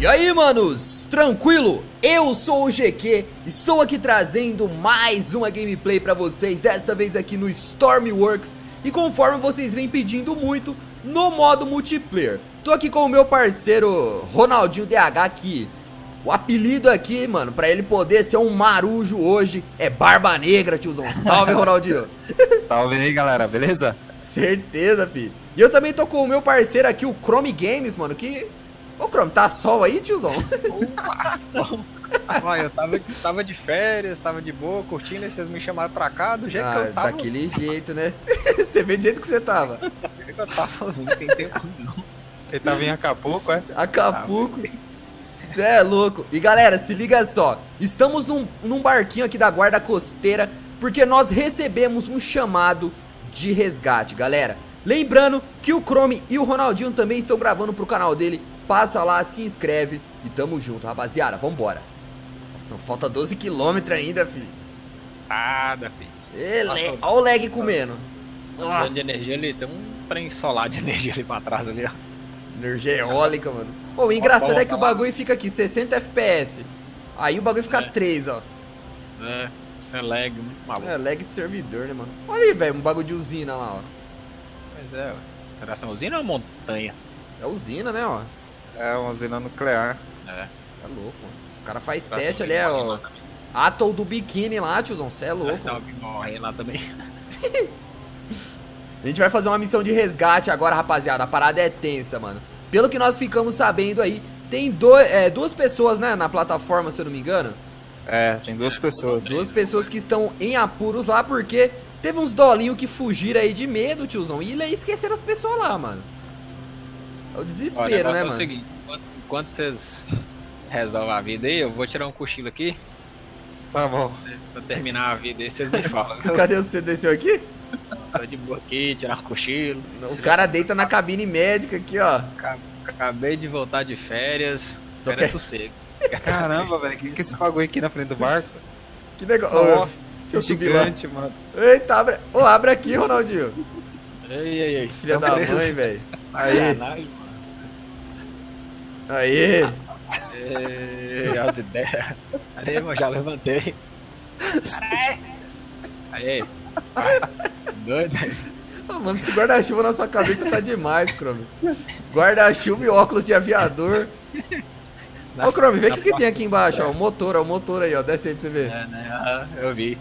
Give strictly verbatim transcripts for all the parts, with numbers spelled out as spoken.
E aí, manos, tranquilo? Eu sou o G Q, estou aqui trazendo mais uma gameplay pra vocês, dessa vez aqui no Stormworks. E conforme vocês vêm pedindo muito, no modo multiplayer. Tô aqui com o meu parceiro Ronaldinho D H aqui. O apelido aqui, mano, pra ele poder ser um marujo hoje é Barba Negra, tiozão. Salve, Ronaldinho. Salve aí, galera, beleza? Certeza, filho. E eu também tô com o meu parceiro aqui, o Chrome Games, mano, que... Ô, Chrome, tá sol aí, tiozão? Opa! Olha, eu tava, tava de férias, tava de boa, curtindo, e vocês me chamaram pra cá, do jeito ah, que eu tava. Daquele jeito, né? Você vê do jeito que você tava. Do jeito que eu tava, não tem tempo não. Ele tava em Acapulco, é? Acapulco. Cê é louco. E galera, se liga só. Estamos num, num barquinho aqui da guarda costeira, porque nós recebemos um chamado de resgate, galera. Lembrando que o Chrome e o Ronaldinho também estão gravando pro canal dele. Passa lá, se inscreve e tamo junto, rapaziada. Vambora. Nossa, falta doze quilômetros ainda, filho. Nada, filho. Ele... Nossa, Olha o lag comendo. Nossa, de energia ali, tem um trem solar de energia ali pra trás ali, ó. Energia eólica, mano. Pô, o engraçado é que o bagulho fica aqui, sessenta F P S. Aí o bagulho fica É. três, ó. É, isso é lag, muito maluco. É, lag de servidor, né, mano? Olha aí, velho, um bagulho de usina lá, ó. Mas é, ué. Será essa usina ou uma montanha? É usina, né, ó. É uma usina nuclear. É. É louco, mano. Os caras fazem Será que teste tem ali, é, alguém ó. lá também? Atoll do biquíni lá, tiozão, cê é louco. Parece que tem alguém morrendo lá também. A gente vai fazer uma missão de resgate agora, rapaziada. A parada é tensa, mano. Pelo que nós ficamos sabendo aí, tem do, é, duas pessoas, né, na plataforma, se eu não me engano. É, tem duas pessoas. Duas pessoas que estão em apuros lá, porque teve uns dolinhos que fugiram aí de medo, tiozão. E esqueceram as pessoas lá, mano. É o Olha, o desespero, negócio né, é o mano? seguinte, enquanto, enquanto vocês resolvem a vida aí, eu vou tirar um cochilo aqui, Tá bom. né, pra terminar a vida aí, vocês me falam. Cadê você desceu aqui? Tô de boa aqui, tirar um cochilo. O cara deita na cabine médica aqui, ó. Acab- Acabei de voltar de férias, Só férias quer- sossego. Caramba, velho, que que é esse bagulho aqui na frente do barco? Que negócio. Ô, Nossa, deixa eu subir lá. gigante, mano. Eita, abre. Ô, abre aqui, Ronaldinho. Ei, ei, ei. Filha Tá da preso? mãe, velho. Aí, Sacanagem, mano. aí. Ei, as ideias. Aí, mano, já levantei. Aí, aí. Vai. Doido aí. Ô, mano, esse guarda-chuva na sua cabeça tá demais, Chrome. Guarda-chuva e óculos de aviador. Ô, Chrome, vê o que, que tem aqui embaixo, ó. O motor, ó. O motor aí, ó. Desce aí pra você ver. É, né? Ah, eu vi.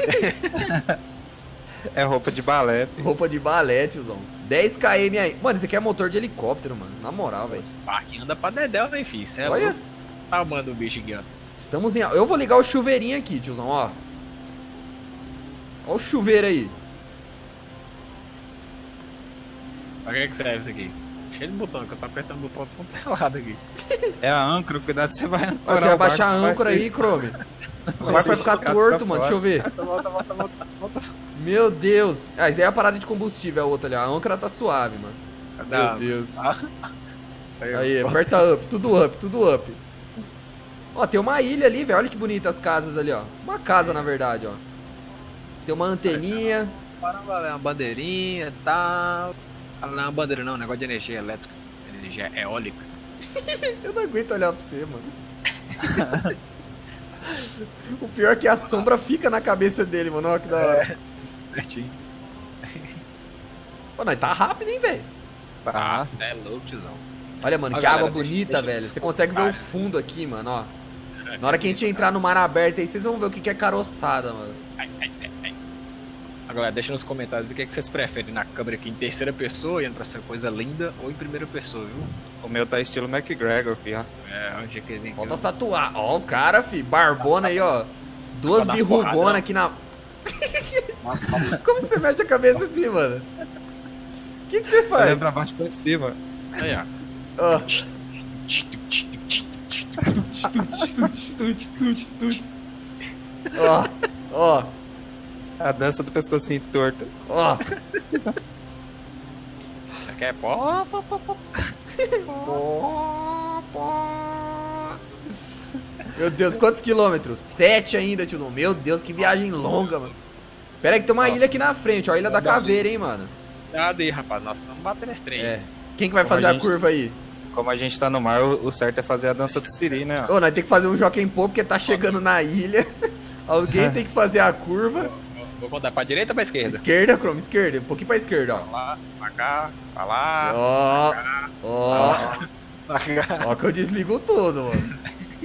É roupa de balé. filho. Roupa de balé, tiozão. dez quilômetros aí. Mano, esse aqui é motor de helicóptero, mano. Na moral, velho. Esse parquinho anda pra dedéu, né, filho? Cê é Olha. louco. Tá, mano, o bicho aqui, ó. Estamos em... Eu vou ligar o chuveirinho aqui, tiozão, ó. Ó o chuveiro aí. Pra que que serve isso aqui? Cheio de botão, que eu tô apertando o botão do lado aqui. É a âncora, cuidado, você vai Ó, ancorar. você vai o baixar a barco, âncora vai aí, ser- Chrome. O vai barco ser vai ficar jogado torto, pra mano. fora. Deixa eu ver. Volta, volta, volta, volta. Meu Deus. Ah, isso daí é a parada de combustível, a outra ali. A âncora tá suave, mano. Meu Deus. Ah. Aí, aperta up. Tudo up, tudo up. Ó, tem uma ilha ali, velho. Olha que bonita as casas ali, ó. Uma casa, na verdade, ó. Tem uma anteninha. Para valer uma bandeirinha e tal. Ah, não é uma bandeira não, negócio de energia elétrica. Energia eólica. Eu não aguento olhar pra você, mano. O pior é que a sombra fica na cabeça dele, mano. Olha que da hora. Certinho. Pô, nós tá rápido, hein, velho. Tá. É louco, tiozão. Olha, mano, Ó, que galera, água deixa- bonita, deixa velho. eu Você consegue ver o desculpar. fundo aqui, mano, ó. Na hora que a gente entrar no mar aberto aí, vocês vão ver o que que é caroçada, mano. Agora, deixa nos comentários o que, é que vocês preferem na câmera aqui em terceira pessoa, olhando pra essa coisa linda, ou em primeira pessoa, viu? O meu tá estilo McGregor, filho. É, onde é que eles Falta as tatuagens. Ó, o cara, fi. Barbona aí, ó. Duas Pra dar as birrugonas porradas, aqui na... Como que você mete a cabeça assim, mano? O que que você Olha faz? pra baixo e pra cima. Aí, ó. Ó. Tut, tut, tut, tut, tut. Ó, ó, A dança do pescocinho torto. ó. Aqui é pó, pó, pó, pó. Pó, pó. Meu Deus, quantos quilômetros? Sete ainda, tiozão. Meu Deus, que viagem longa, mano. Pera aí que tem uma Nossa. ilha aqui na frente, ó. A Ilha da Caveira, hein, mano. Cuidado aí, rapaz. Nós vamos bater nesse trem. É. Quem que vai Como fazer a a gente- curva aí? Como a gente tá no mar, o, o certo é fazer a dança do Siri, né? Ô, nós tem que fazer um Jockey Pô, porque tá chegando na ilha. Alguém tem que fazer a curva. Vou contar pra direita ou pra esquerda? Esquerda, Chrome, esquerda. Um pouquinho pra esquerda, ó. Pra lá, pra cá, pra lá. Ó, ó. Pra cá. Ó que eu desligo tudo, mano.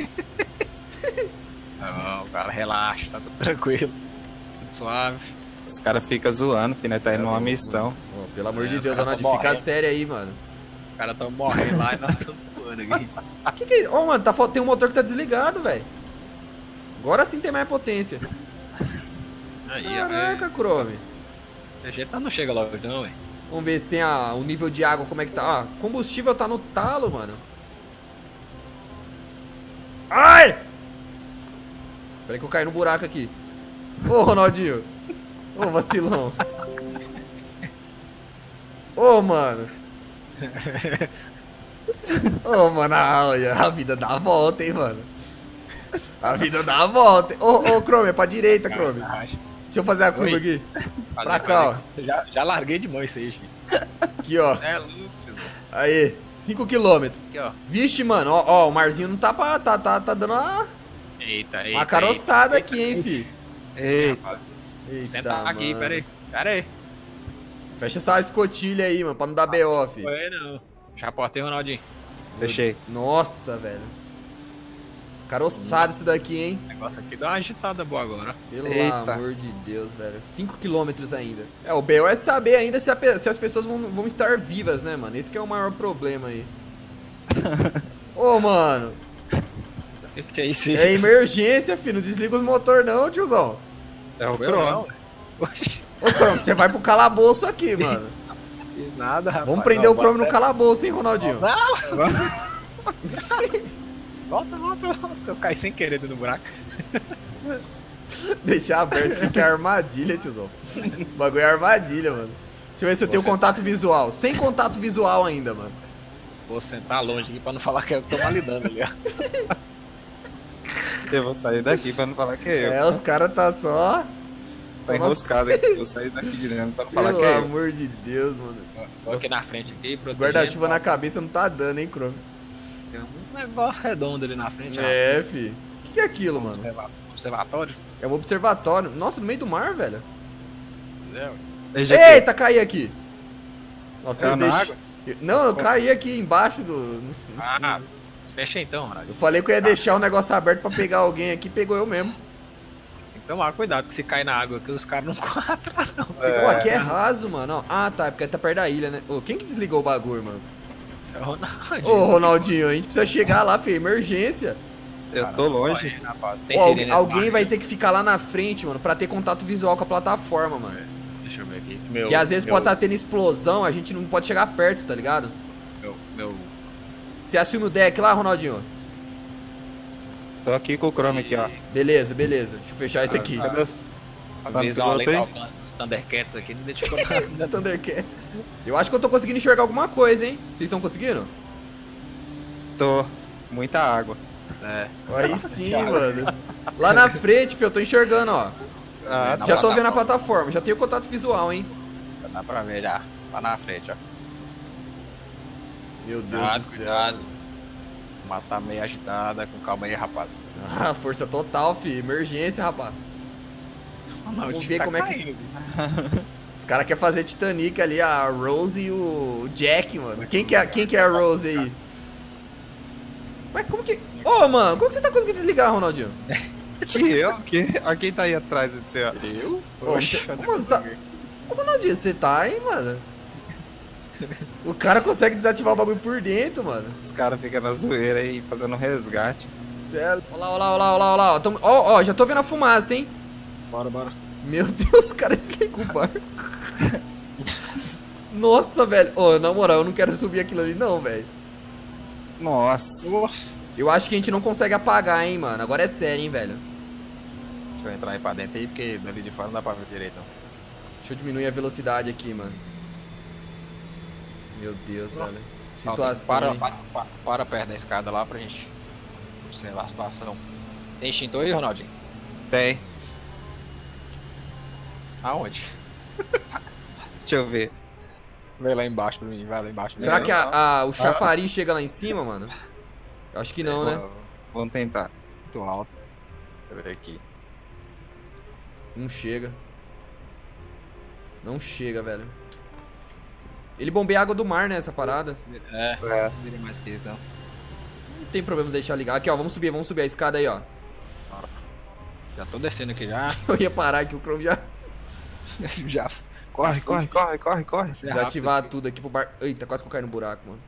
Não, cara, relaxa, tá tudo tranquilo. Tudo suave. Os caras ficam zoando, que nós tá indo numa missão. Ó, pelo amor É, de os Deus, caras Ronaldinho, tão fica morrendo. sério aí, mano. Os caras tão morrendo lá e nós estamos voando aqui. Que que é isso? Ó, mano, tá, fal- tem um motor que tá desligado, velho. Agora sim tem mais potência. Aí, Caraca, Chrome. a gente não chega logo não, ué. Vamos ver se tem a, o nível de água, como é que tá. Ah, combustível tá no talo, mano. Ai! Peraí que eu caí no buraco aqui. Ô, Ronaldinho. Ô, vacilão. Ô, mano. Ô, mano, a, a vida dá a volta, hein, mano. A vida dá a volta. hein. Ô, ô, Chrome, é pra direita, Chrome. Caralho. Deixa eu fazer a curva Oi. aqui. Fazer, Pra cá, ó. fazer. Já, já larguei de mão isso aí, gente. Aqui, ó. É louco. Aí, cinco quilômetros. Aqui, ó. Vixe, mano, ó, ó, o marzinho não tá pra. Tá, tá, tá dando uma, Eita, eita. uma caroçada eita, aqui, hein, fi. Eita, Eita, Senta aqui, mano. pera aí. Pera aí. Fecha essa escotilha aí, mano, pra não dar B O, fi. Foi não. Já portei, Ronaldinho. deixei. Nossa, velho. Caroçado isso daqui, hein? O negócio aqui dá uma agitada boa agora. Pelo Eita. amor de Deus, velho. cinco quilômetros ainda. É, o B O é saber ainda se, a pe- se as pessoas vão, vão estar vivas, né, mano? Esse que é o maior problema aí. Ô, mano. O que, que é isso? É emergência, filho. Não desliga os motor não, tiozão. É o Eu Chrome. não. Oxi, Ô, Chrome, você vai pro calabouço aqui, mano. fiz nada, rapaz. Vamos prender Não, o Chrome no bota- calabouço, hein, Ronaldinho? Não! Volta, volta, volta. Eu caí sem querer dentro do buraco. Deixar aberto aqui que é armadilha, tiozão. O bagulho é armadilha, mano. Deixa eu ver se eu tenho Você- contato visual. Sem contato visual ainda, mano. Vou sentar longe aqui pra não falar que eu tô validando ali, ó. Eu vou sair daqui pra não falar que é eu. É, os caras tá só... Tá enroscado aqui. Vou sair daqui de dentro pra não falar Pelo que é eu. amor de Deus, mano. Tô aqui na frente aqui, Esse protegendo. guarda-chuva na cabeça não tá dando, hein, Chrome? Tem um negócio redondo ali na frente, ó. É, fi. O que que é aquilo, mano? Observa- Observatório. É um observatório. Nossa, no meio do mar, velho. É, E G Q, Eita, caí aqui. Nossa, Caiu eu na deixei... água? Eu- Não, eu caí aqui embaixo do... no- no- Ah, fecha então, Ronaldo. Eu falei que eu ia deixar o negócio aberto pra pegar alguém aqui, pegou eu mesmo. Tem que tomar cuidado que se cai na água aqui, os caras não correm atrás, não. É. Pô, aqui é raso, mano. Ó, ah, tá, é porque tá perto da ilha, né? Ô, quem que desligou o bagulho, mano? Isso é Ronaldinho. Ô, Ronaldinho, a gente precisa chegar lá, filho. Emergência. eu Cara, tô longe. correndo, rapaz. Tem Ô, sirene algu- nesse alguém mar vai aqui. ter que ficar lá na frente, mano, pra ter contato visual com a plataforma, mano. Deixa eu ver aqui. Meu, Que às vezes meu, pode estar tendo explosão, a gente não pode chegar perto, tá ligado? Meu, meu... Você assume o deck lá, Ronaldinho? Tô aqui com o Chrome aqui, ó. Beleza, beleza. Deixa eu fechar esse aqui. Cadê os... A Tá no visão além piloto do aí? alcance dos Thundercats aqui não identificou nada. Thundercat. Eu acho que eu tô conseguindo enxergar alguma coisa, hein? Vocês estão conseguindo? Tô. Muita água. É. Aí sim, mano. Lá na frente, filho, eu tô enxergando, ó. Ah, Na Já tô vendo a plataforma. plataforma, já tenho contato visual, hein? Já dá pra ver já. Lá na frente, ó. Meu Deus Cuidado, do céu. cuidado. Matar meio agitada, com calma aí, rapaz. Ah, força total, fi. Emergência, rapaz. Vamos ver como é que- Os caras querem fazer Titanic ali, a Rose e o Jack, mano. Quem que é, quem que é a Rose aí? Mas como que... Ô, mano, como que você tá conseguindo desligar, Ronaldinho? que eu? Que? Olha quem tá aí atrás de você, ó. Eu? Ô, Oxe, tá- mano, tá... Ô, Ronaldinho, você tá aí, mano? O cara consegue desativar o bagulho por dentro, mano. Os caras ficam na zoeira aí fazendo um resgate. Sério. Olha lá, olha lá, olha lá, olha lá, olha lá. Tamo- Ó, ó, já tô vendo a fumaça, hein? Bora, bora. Meu Deus, o cara desligou o barco. Nossa, velho. Ô, na moral, eu não quero subir aquilo ali não, velho. Nossa. Nossa. Eu acho que a gente não consegue apagar, hein, mano. Agora é sério, hein, velho. Deixa eu entrar aí pra dentro aí, porque dali de fora não dá pra ver direito, não. Deixa eu diminuir a velocidade aqui, mano. Meu Deus, velho. Não, Situação, para, hein? para, para, para perto da escada lá pra gente observar a situação. Tem extintor aí, Ronaldinho? Tem. Aonde? Deixa eu ver. Vai lá embaixo pra mim, vai lá embaixo. Será Não, que a, a- o chafariz chega lá em cima, mano? Eu acho que não, né? Vamos tentar. Muito alto. Deixa eu ver aqui. Não chega. Não chega, velho. Ele bombeia a água do mar, né, essa parada. É, É. não virei mais que isso, não. Não tem problema deixar ligar. Aqui, ó, vamos subir, vamos subir a escada aí, ó. Já tô descendo aqui já. Eu ia parar aqui, o Chrome já, já. Corre, corre, corre, corre, corre. Você é já rápido ativar aqui. tudo aqui pro bar. Eita, quase que eu caí no buraco, mano.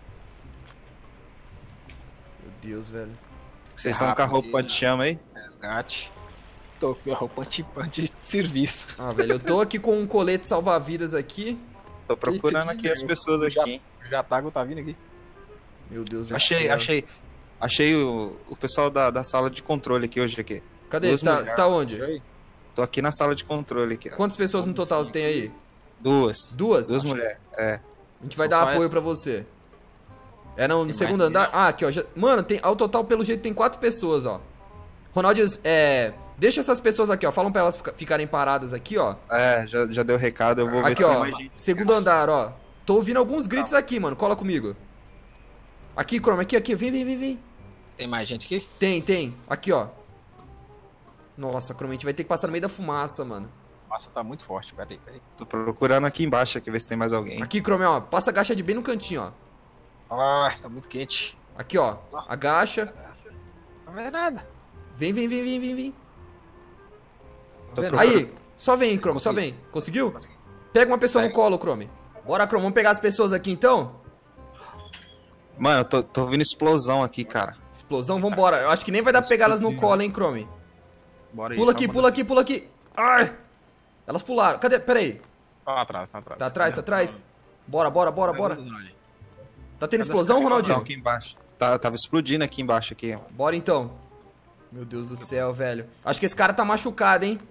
Meu Deus, velho. Vocês estão com a roupa de chama aí? Resgate. Tô com a roupa anti, anti serviço. Ah, velho, eu tô aqui com um colete salva-vidas aqui. Tô procurando Esse aqui as pessoas já, aqui, hein? Já tá, tá vindo aqui. Meu Deus do Achei, céu. achei. Achei o, o pessoal da, da sala de controle aqui hoje aqui. Cadê? Duas Você tá, mulheres. você tá onde? Aí. Tô aqui na sala de controle aqui, ó. Quantas pessoas no total você tem aí? Duas. Duas? Duas mulheres. É. A gente vai Só dar faz- apoio pra você. É no, no Tem segundo mais andar. Ah, aqui, ó. já- Mano, tem, ao total, pelo jeito, tem quatro pessoas, ó. Ronaldo, é. Deixa essas pessoas aqui, ó. Falam pra elas fica- ficarem paradas aqui, ó. É, já, já deu recado, eu vou ver Aqui, se tem ó. mais gente. Segundo andar, ó. Tô ouvindo alguns gritos aqui, mano. Cola comigo. Aqui, Chrome, aqui, aqui. Vem, vem, vem, vem. Tem mais gente aqui? Tem, tem. Aqui, ó. Nossa, Chrome, a gente vai ter que passar no meio da fumaça, mano. Nossa, tá muito forte. Pera aí, pera aí. Tô procurando aqui embaixo aqui, ver se tem mais alguém. Aqui, Chrome, ó. Passa agacha de bem no cantinho, ó. Ah, tá muito quente. Aqui, ó. Agacha. Não vê nada. Vem, vem, vem, vem, vem, vem. Tô vendo? procurando. Aí, só vem, Chrome, só Consegui. vem. Conseguiu? Consegui. Pega uma pessoa no Pega. colo, Chrome. Bora, Chrome, vamos pegar as pessoas aqui então? Mano, eu tô, tô ouvindo explosão aqui, cara. Explosão, vambora. Eu acho que nem vai dar pra pegar elas no colo, hein, Chrome. Bora aí. Pula só aqui, bora pula assim. aqui, pula aqui. Ai! Elas pularam. Cadê? Pera aí. Tá atrás, tá atrás. Tá atrás, tá atrás? Bora, bora, bora, Mais bora. um, Ronaldinho. Tá tendo Cadê explosão, essa cara? Não, Ronaldinho? aqui embaixo. Tá, tava explodindo aqui embaixo aqui. ó. Bora então. Meu Deus do céu, velho. Acho que esse cara tá machucado, hein?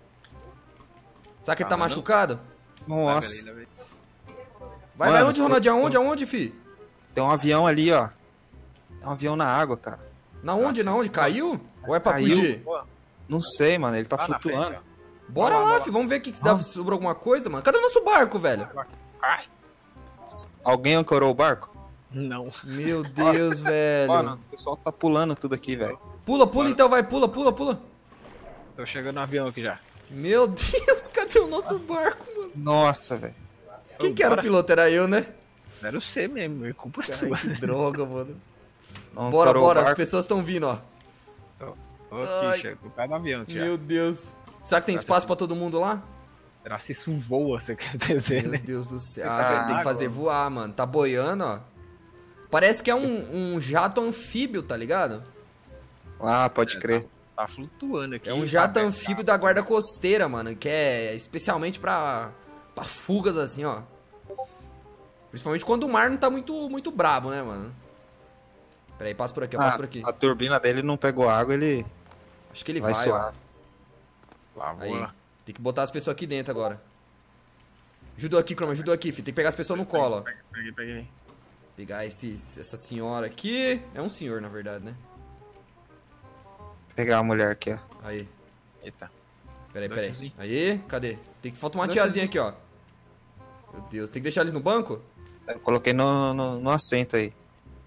Será que ele tá Ah, não? machucado? Nossa. Vai, vai, vai. Vai, Mano, vai onde, você- Ronaldinho? Aonde, aonde, fi? Tem um avião ali, ó. Tem um avião na água, cara. Na onde, na onde? Caiu? Ou é pra Caiu. fugir? Não sei, mano. Ele tá Lá na flutuando. frente, Bora Vai lá, lá, vai lá. fi. Vamos ver aqui se dá, sobrou alguma coisa, mano. Cadê o nosso barco, velho? ó. Ai. Alguém ancorou o barco? Não. Meu Deus, Nossa. velho. Mano, o pessoal tá pulando tudo aqui, velho. Pula, pula então, vai. Pula, pula, pula. Tô chegando no avião aqui já. Meu Deus, cadê o nosso barco, mano? Nossa, velho. Quem que era o Bora. piloto? Era eu, né? Era você mesmo, é culpa Ai, sua. que droga, mano. Não Bora, ancorou o bora. As barco. pessoas estão vindo, ó. Tô aqui, Ai. chego. Tô perto do avião aqui já. Meu Deus. Será que tem espaço pra todo mundo lá? Será se isso voa, você quer dizer, Meu né? Deus do céu. Ah, Ah, velho, tem que água. fazer voar, mano. Tá boiando, ó. Parece que é um, um jato anfíbio, tá ligado? Ah, pode crer. Tá flutuando aqui. É um tá jato aberto, anfíbio tá? da guarda costeira, mano. Que é especialmente pra, pra fugas, assim, ó. Principalmente quando o mar não tá muito, muito brabo, né, mano? Pera aí, passa por aqui, ó. Passa Ah, por aqui. a turbina dele não pegou água, ele Acho que ele vai, vai, ó. suave. Lá, Aí, voa. tem que botar as pessoas aqui dentro agora. Ajudou aqui, Chroma, ajudou aqui, filho. Tem que pegar as pessoas no colo, ó. Peguei, peguei. Pegar esse, essa senhora aqui. É um senhor, na verdade, né? Pegar a mulher aqui, ó. Aí. Eita. Peraí, Dá peraí. tiozinho. Aí, cadê? Tem que falta uma Dá tiazinha aqui, ó. Meu Deus, tem que deixar eles no banco? Eu coloquei no, no, no assento aí.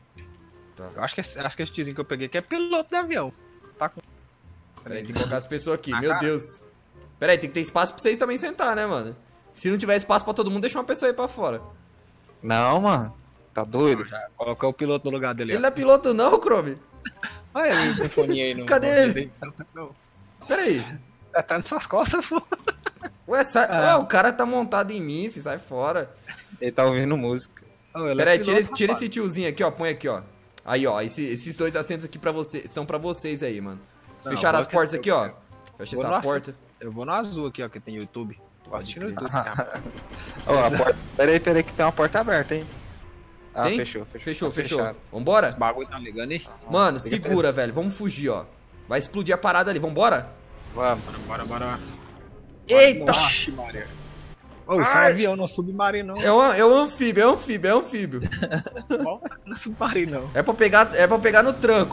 Eu acho que, esse, acho que esse tiozinho que eu peguei aqui é piloto de avião. Tá com. Peraí, tem que colocar as pessoas aqui. Ah, Meu cara. Deus. Peraí, tem que ter espaço pra vocês também sentar, né, mano? Se não tiver espaço pra todo mundo, deixa uma pessoa aí pra fora. Não, mano. Tá doido? Já colocou o piloto no lugar dele. Ele não é piloto não, Chrome. Olha aí o telefoninho aí no. Cadê no- ele? Não. Peraí. Tá, tá nas suas costas, pô. Ué, sai... Ah. Ué, o cara tá montado em mim, filho, sai fora. Ele tá ouvindo música. Ô, ele é Peraí, piloto, tira, tira rapaz. esse tiozinho aqui, ó. Põe aqui, ó. Aí, ó. Esse- esses dois assentos aqui pra você, são pra vocês aí, mano. Não, Fecharam vou as aqui- portas aqui, ó. Fecha Vou essa no porta. Eu vou no azul aqui, ó, que tem YouTube. Vou assistir no crer. YouTube, cara. Ó, a porta... Peraí, peraí, que tem uma porta aberta, hein? Ah, Tem? fechou, fechou. Fechou, Tá fechou. fechado. Vambora? Esse bagulho tá ligando aí? Mano, Fica segura, velho. Vamos fugir, ó. Vai explodir a parada ali. Vambora? Vamos. Bora, bora, bora. Eita! Nossa, Maria. Ô, isso é um Ai. avião, não é submarino, não. É um, é um anfíbio, é um anfíbio, é um anfíbio. Não, não é submarino, não. É pra pegar, é pra pegar no tranco.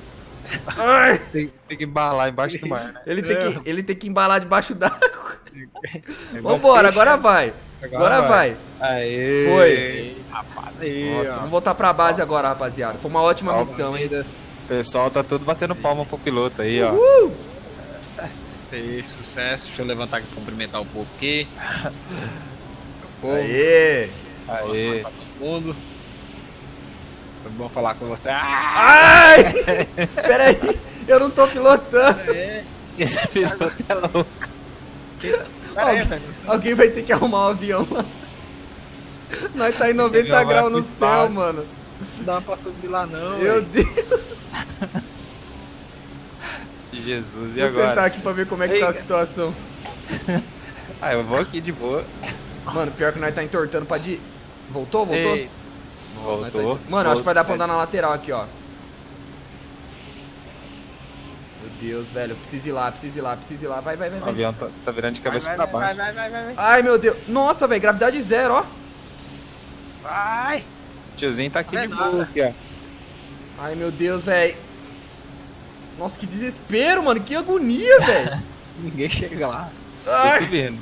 Ai, Tem, tem que embalar embaixo do mar, né? ele, tem que, ele tem que embalar debaixo d'água. É igual Vambora, peixe, agora né? vai. Agora vai. Aê. Foi. Rapaz, aí, Nossa, ó. vamos voltar pra base agora, rapaziada. Foi uma ótima Ó, missão, hein? O pessoal tá tudo batendo palma pro piloto aí, ó. Uhul. Isso aí, sucesso. Deixa eu levantar aqui e cumprimentar o povo aqui. O povo. Aê. Aê. Pra todo mundo. Foi bom falar com você. Ah, Ai! Pera aí, eu não tô pilotando. é. Esse piloto é louco. Pera aí, Alguém, velho. alguém vai ter que arrumar um avião lá. Nós tá em noventa avião vai graus pro no céu, espaço. mano. Não dá pra subir lá não, Meu velho. Deus. Jesus, e Deixa eu sentar agora? aqui pra ver como é que tá a Ei. situação. Ah, eu vou aqui de boa. Mano, pior que nós tá entortando pra de... Voltou? Voltou? Ei. Nós tá Voltou. entor- Mano, acho que vai dar pra Voltou. andar na lateral aqui, ó. Meu Deus, velho. Eu preciso ir lá, preciso ir lá, preciso ir lá. Vai, vai, vai, O vai. avião tá, tá virando de Vai, cabeça vai, pra vai, baixo. vai, vai, vai, vai. Ai, meu Deus. Nossa, velho. Gravidade zero, ó. Vai. O tiozinho tá aqui Não é de nada. boa aqui, ó. Ai, meu Deus, velho. Nossa, que desespero, mano. Que agonia, velho. Ninguém chega lá. Tô Ai. subindo.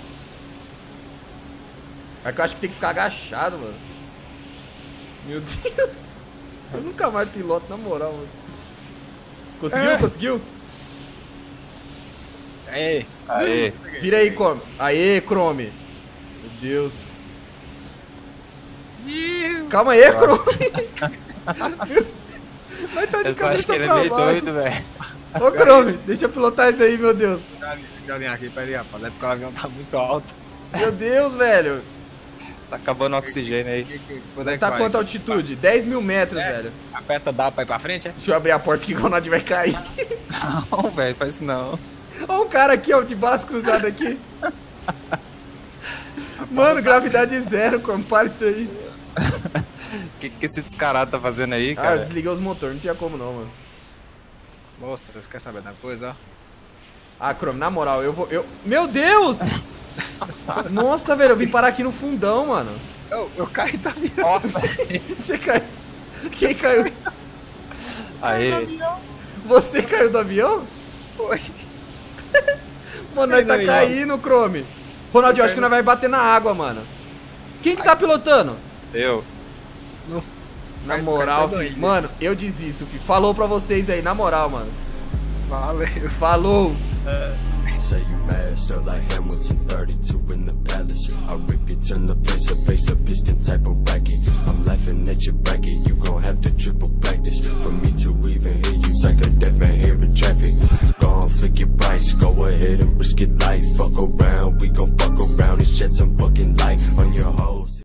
É que eu acho que tem que ficar agachado, mano. Meu Deus. Eu nunca mais piloto, na moral, mano. Conseguiu? É. Conseguiu? Ei. Aê. Vira aí, Chrome. Aê, Chrome. Meu Deus. Calma aí, Chrome. Vai tá de Eu só acho cabeça que ele é pra meio baixo. doido, velho. Ô, Chrome, deixa eu pilotar isso aí, meu Deus. Galinha aqui, peraí, rapaz. É porque o avião tá muito alto. Meu Deus, velho. Tá acabando o oxigênio aí. Quando é que Tá vai? quanto a altitude? dez mil metros, É. velho. Aperta dá pra ir pra frente, é? Deixa eu abrir a porta aqui que o Ronaldo vai cair. Não, velho, faz isso não. Olha um cara aqui, ó, de balas cruzadas aqui. Mano, gravidade zero, como para isso aí. O que, que esse descarado tá fazendo aí, Ah, eu cara? desliguei os motores, não tinha como não, mano. Moça, você quer saber da coisa, ó? Ah, Chrome, na moral, eu vou... Eu... Meu Deus! Nossa, velho, eu vim parar aqui no fundão, mano. Eu, eu caí da avião. Nossa. Você caiu... Quem caiu? Aê. Você caiu do avião? Foi. Mano, nós tá Caiu do avião. caindo, Chrome. Ronaldinho, acho que nós vai bater na água, mano. Quem que tá pilotando? Eu. Na Vai- moral, vai fi. doido. Mano, eu desisto, fi. Falou pra vocês aí, na moral, mano. Valeu. Falou. Say you master like Hamilton, thirty-two in the palace. I rip you, turn the place up, face a piston type of racket. I'm laughing at your bracket, you gon' have to triple practice. For me to even hear you, like a deaf man hearing traffic. Go on, flick your price, go ahead and risk it life. Fuck around, we gon' fuck around and shed some fucking light on your hoes.